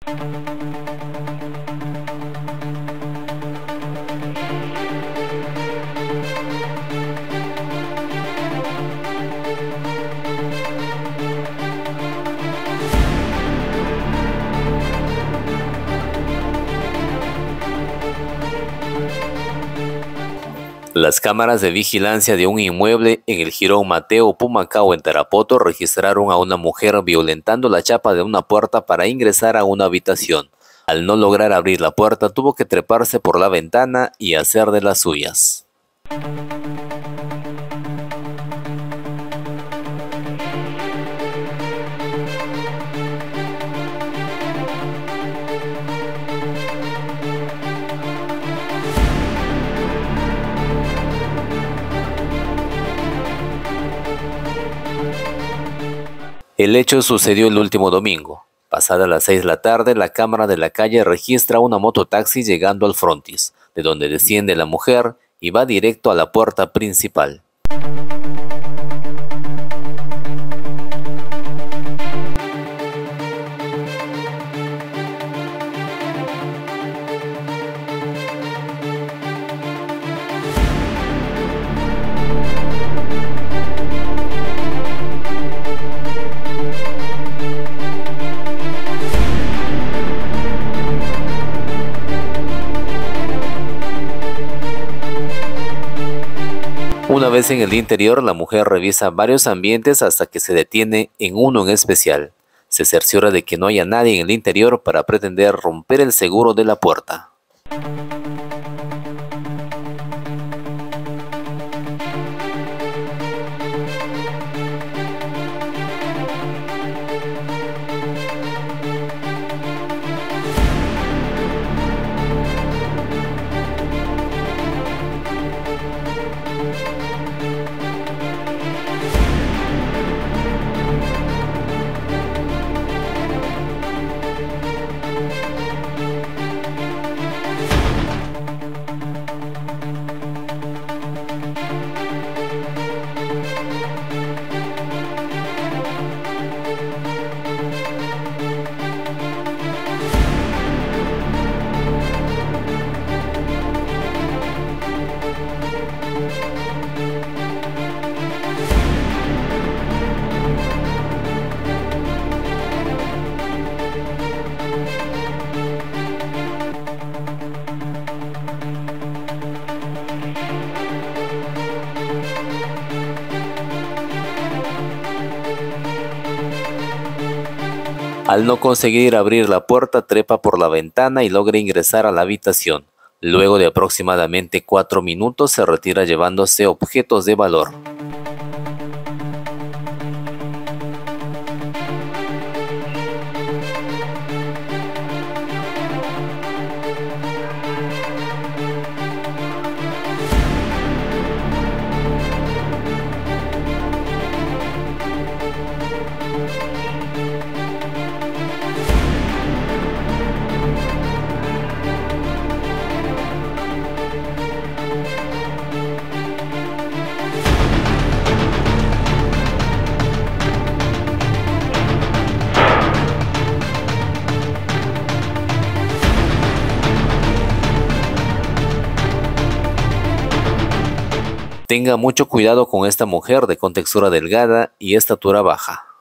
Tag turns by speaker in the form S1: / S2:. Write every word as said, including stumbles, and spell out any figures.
S1: Las cámaras de vigilancia de un inmueble en el Jirón Mateo Pumacao en Tarapoto registraron a una mujer violentando la chapa de una puerta para ingresar a una habitación. Al no lograr abrir la puerta, tuvo que treparse por la ventana y hacer de las suyas. El hecho sucedió el último domingo. Pasada las seis de la tarde, la cámara de la calle registra una mototaxi llegando al frontis, de donde desciende la mujer y va directo a la puerta principal. Una vez en el interior, la mujer revisa varios ambientes hasta que se detiene en uno en especial. Se cerciora de que no haya nadie en el interior para pretender romper el seguro de la puerta. Al no conseguir abrir la puerta, trepa por la ventana y logra ingresar a la habitación. Luego de aproximadamente cuatro minutos se retira llevándose objetos de valor. Tenga mucho cuidado con esta mujer de contextura delgada y estatura baja.